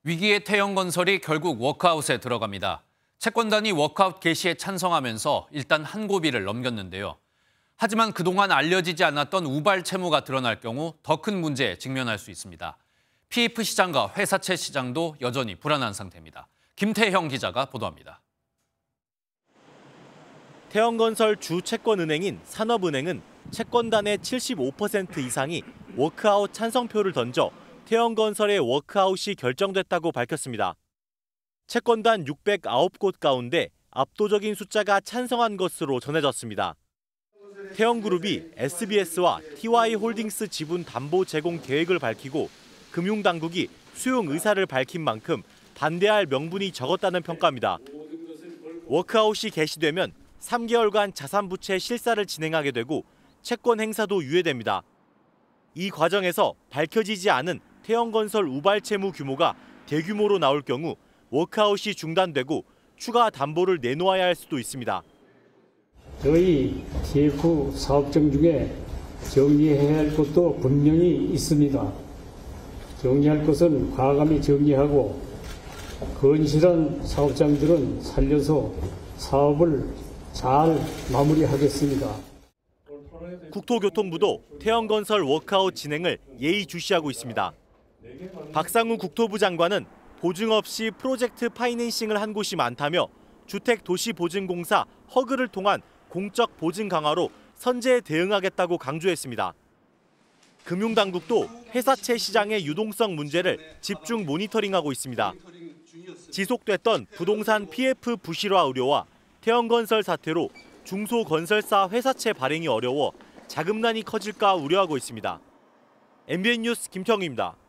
위기의 태영건설이 결국 워크아웃에 들어갑니다. 채권단이 워크아웃 개시에 찬성하면서 일단 한 고비를 넘겼는데요. 하지만 그동안 알려지지 않았던 우발 채무가 드러날 경우 더 큰 문제에 직면할 수 있습니다. PF 시장과 회사채 시장도 여전히 불안한 상태입니다. 김태형 기자가 보도합니다. 태영건설 주 채권은행인 산업은행은 채권단의 75% 이상이 워크아웃 찬성표를 던져 태영건설의 워크아웃이 결정됐다고 밝혔습니다. 채권단 609곳 가운데 압도적인 숫자가 찬성한 것으로 전해졌습니다. 태영그룹이 SBS와 TY홀딩스 지분 담보 제공 계획을 밝히고 금융당국이 수용 의사를 밝힌 만큼 반대할 명분이 적었다는 평가입니다. 워크아웃이 개시되면 3개월간 자산부채 실사를 진행하게 되고 채권 행사도 유예됩니다. 이 과정에서 밝혀지지 않은 태영건설 우발 채무 규모가 대규모로 나올 경우 워크아웃이 중단되고 추가 담보를 내놓아야 할 수도 있습니다. 저희 TF 사업장 중에 정리해야 할 것도 분명히 있습니다. 정리할 것은 과감히 정리하고 건실한 사업장들은 살려서 사업을 잘 마무리하겠습니다. 국토교통부도 태영건설 워크아웃 진행을 예의주시하고 있습니다. 박상우 국토부 장관은 보증 없이 프로젝트 파이낸싱을 한 곳이 많다며 주택도시보증공사 허그를 통한 공적 보증 강화로 선제에 대응하겠다고 강조했습니다. 금융당국도 회사채 시장의 유동성 문제를 집중 모니터링하고 있습니다. 지속됐던 부동산 PF 부실화 우려와 태영건설 사태로 중소건설사 회사채 발행이 어려워 자금난이 커질까 우려하고 있습니다. MBN 뉴스 김형희입니다.